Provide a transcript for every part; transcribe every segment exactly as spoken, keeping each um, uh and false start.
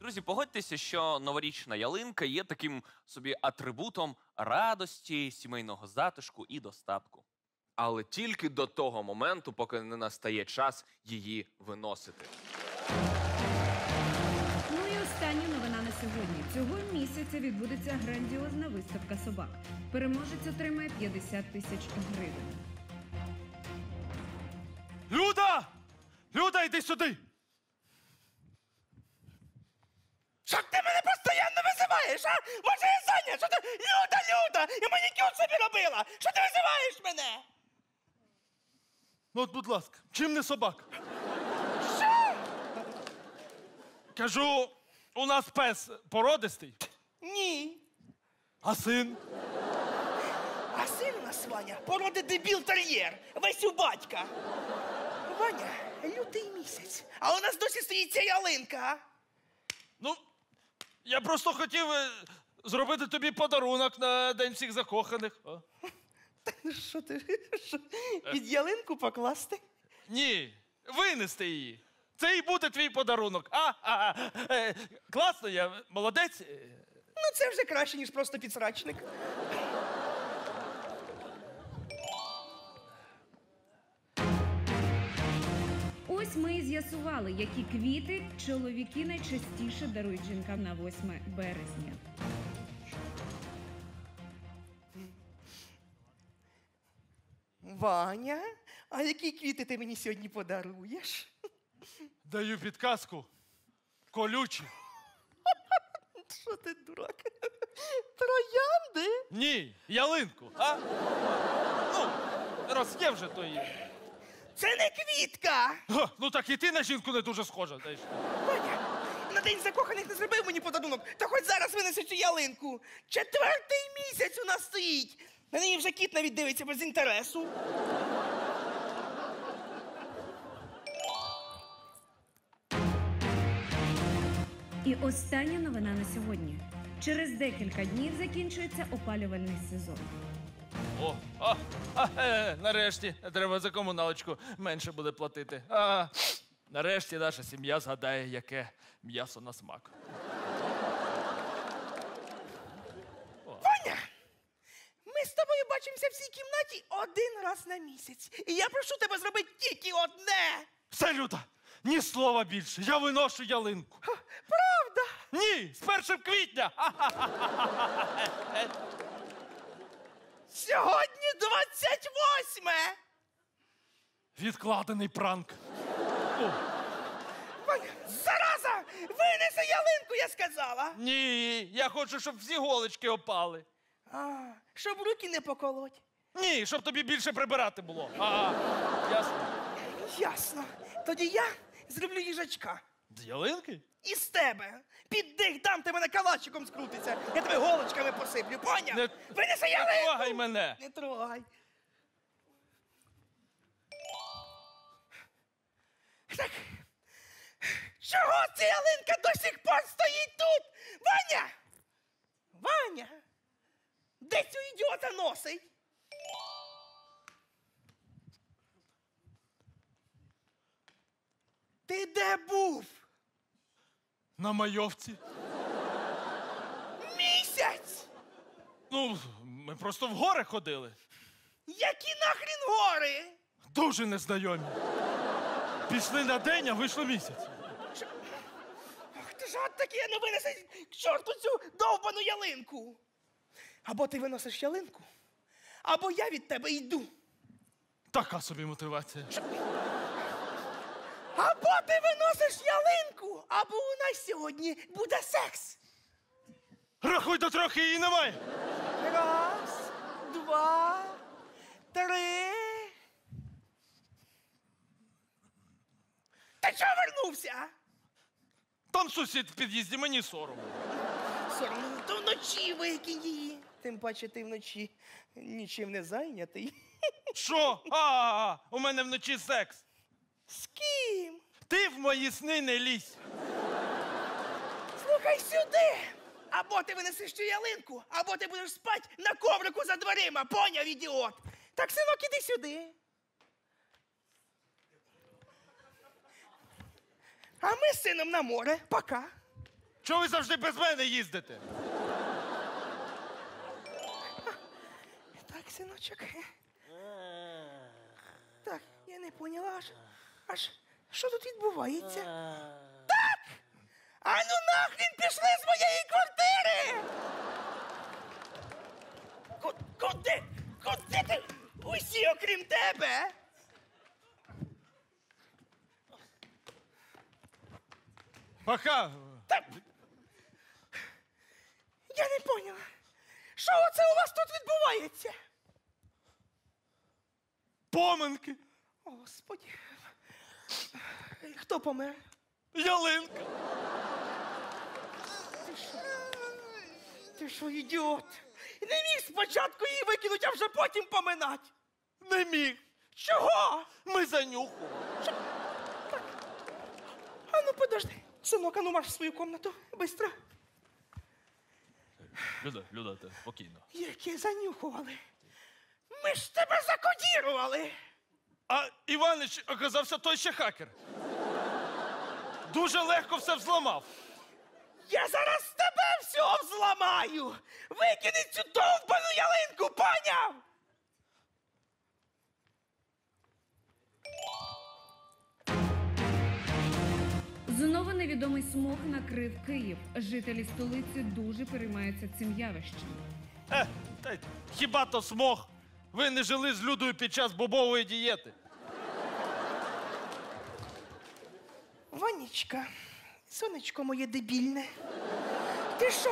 Друзі, погодьтеся, що новорічна ялинка є таким собі атрибутом радості, сімейного затишку і достатку. Але тільки до того моменту, поки не настає час її виносити. Ну і остання новина на сьогодні. Цього місяця відбудеться грандіозна виставка собак. Переможець отримає п'ятдесят тисяч гривень. Люда! Люда, йди сюди! Що ти мене постійно визиваєш, а? Може я зайнят? Що ти? Люда, Люда! Я манікюр собі робила! Що ти визиваєш мене? Ну от, будь ласка, чим не собака? Що? Кажу, у нас пес породистий, Ні. а син? А син у нас, Ваня, породи дебіл-тер'єр. Весь у батька. Ваня, лютий місяць. А у нас досі стоїть ця ялинка, а? Ну, я просто хотів е, зробити тобі подарунок на День всіх закоханих. А? Що ти? Що? Під ялинку покласти? Ні, винести її. Це і буде твій подарунок. А, а, е, класно, я молодець. Ну, це вже краще, ніж просто підсрачник. Ось ми і з'ясували, які квіти чоловіки найчастіше дарують жінкам на восьме березня. Ваня, а які квіти ти мені сьогодні подаруєш? Даю підказку. Колючі. Що ти, дурак? Троянди? Ні, ялинку. А? Ну, раз є вже, то є. Це не квітка! Га, ну так і ти на жінку не дуже схожа, знаєш. Ваня, на день закоханих не зробив мені подарунок, та хоч зараз винеси цю ялинку. Четвертий місяць у нас стоїть. На неї вже кіт навіть дивиться без інтересу. І остання новина на сьогодні. Через декілька днів закінчується опалювальний сезон. О, а, а, е, нарешті треба за комуналочку менше буде платити. А, нарешті наша сім'я згадає, яке м'ясо на смак. Ваня, ми з тобою бачимося в цій кімнаті один раз на місяць. І я прошу тебе зробити тільки одне. Все, Люда, ні слова більше, я виношу ялинку. Правда? Ні, з першого квітня. Сьогодні двадцять восьме. Відкладений пранк. О, Ваня, зараза! Винеси ялинку, я сказала. ні, я хочу, щоб всі голочки опали. А, щоб руки не поколоть. Ні, щоб тобі більше прибирати було. Ага, ясно. Ясно. Тоді я зроблю їжачка. З ялинки? Із тебе. Під дих дам, ти мене калачиком скрутиться. Я тебе голочками посиплю, поняв? Не- Винеси Не ялинку! трогай мене. Не трогай. Так, чого ця ялинка до сих пор стоїть тут? Ваня! Ваня! Де цю ідіота носить? Ти де був? На майовці. Місяць! Ну, ми просто в гори ходили. Які нахрін гори? Дуже незнайомі. Пішли на день, а вийшло місяць. Ах ти ж от такий, не винеси к чорту цю довбану ялинку. Або ти виносиш ялинку, або я від тебе йду. Така собі мотивація. Або ти виносиш ялинку, або у нас сьогодні буде секс. Рахуй до трьох, її немає. Раз, два, три. Ти чого вернувся? Там сусід в під'їзді, мені соромно. Соромно, то вночі викинь її. Тим паче ти вночі нічим не зайнятий. Що? А, у мене вночі секс. З ким? Ти в мої сни не лізь. Слухай сюди! Або ти винесеш цю ялинку, або ти будеш спати на коврику за дверима, поняв, ідіот? Так, синок, іди сюди. А ми з сином на море. Пока. Чого ви завжди без мене їздите? Так, синочок. Так, я не поняла аж. Аж що тут відбувається? Так! А ну нахрін пішли з моєї квартири! Ку- Куди? Куди ти? Усі, окрім тебе! Пока. Та... Я не поняла. Що оце у вас тут відбувається? Поминки. Господи. Хто помер? Ялинка. Ти що, ідіот? Не міг спочатку її викинути, а вже потім поминати. Не міг. Чого? Ми занюхали. А ну подожди. Синок, а ну марш в свою комнату. Быстро. Люда, Люда, ти спокійно. Яке занюхували. Ми ж тебе закодірували. А Іванич оказався той ще хакер. Дуже легко все взламав. Я зараз тебе всього взламаю. Викини цю довбану ялинку, поняв? Знову невідомий смог накрив Київ. Жителі столиці дуже переймаються цим явищем. Е, та хіба то смог? Ви не жили з Людою під час бобової дієти. Ванечка, сонечко моє дебільне. Ти що?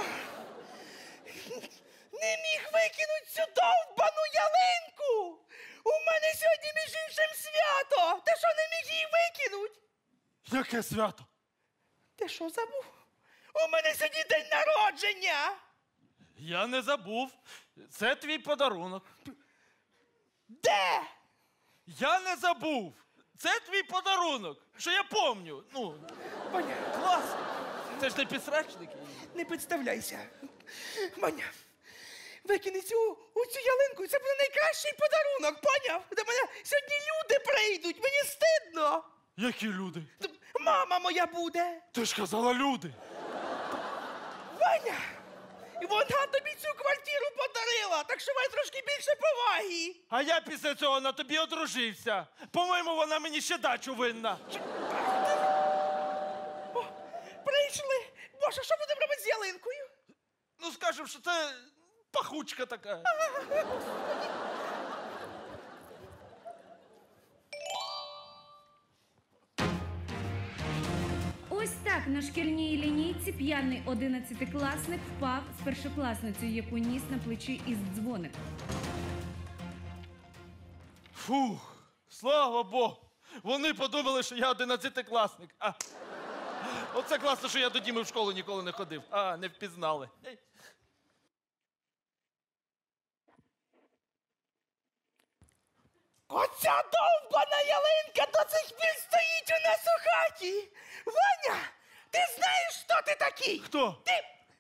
Не міг викинути цю довбану ялинку? У мене сьогодні, між іншим, свято. Ти що, не міг її викинуть? Яке свято? Ти що, забув? У мене сьогодні день народження. Я не забув. Це твій подарунок. Де? Я не забув. Це твій подарунок. Що я помню. Ну, Ваня, класно. Це ж не підсрачники. не підставляйся. Ваня, викини цю, у цю ялинку, і це буде найкращий подарунок, поняв? До мене сьогодні люди прийдуть, мені стидно. Які люди? Т- Мама моя буде. Ти ж казала люди. Ваня, вона тобі цю квартиру подарила, так що май трошки більше поваги. А я після цього на тобі одружився. По-моєму, вона мені ще дачу винна. О, прийшли. Боже, що будемо робити з ялинкою? Ну, скажемо, що це пахучка така. Ось так на шкільній лінійці п'яний одинадцятикласник впав з першокласницею, яку ніс на плечі із дзвоником. Фух, слава Богу. Вони подумали, що я одинадцятикласник. А. Оце класно, що я до Діми в школу ніколи не ходив. А, не впізнали. Ей. Оця довбана ялинка до цих пір стоїть у нас у хаті. Ваня, ти знаєш, хто ти такий? Хто? Ти...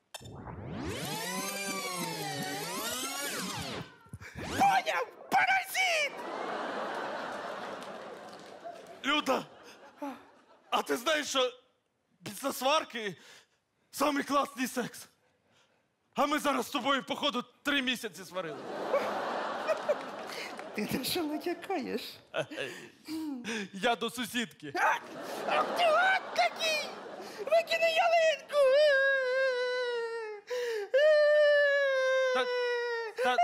Поняв? Паразит! Люда, а ти знаєш, що після сварки самий класний секс? А ми зараз з тобою, походу, три місяці сварили. Ти на що натякаєш? Я до сусідки. А, а ти гад такий! Викини ялинку! Та, та,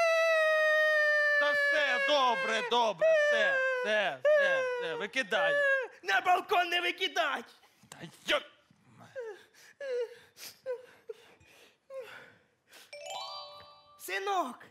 та все, добре, добре, все, все, все, все, викидаю. На балкон не викидать! Та я... Синок!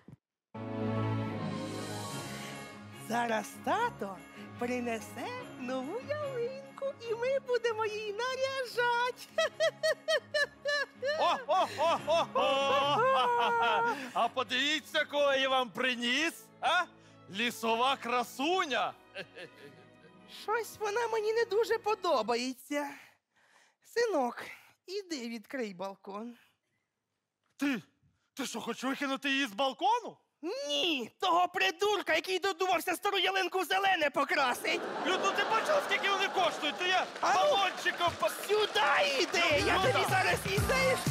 Зараз тато принесе нову ялинку, і ми будемо її наряжати. О, о, о, о, о! А подивіться, кого я вам приніс, а? Лісова красуня. Щось вона мені не дуже подобається. Синок, іди відкрий балкон. Ти, ти що, хочеш викинути її з балкону? Ні, того придурка, який додумався стару ялинку в зелене покрасить. Люд, ну ти бачила, скільки вони коштують? То я А ну! балончиком по... Сюди йди! Я Ну, тобі да. зараз і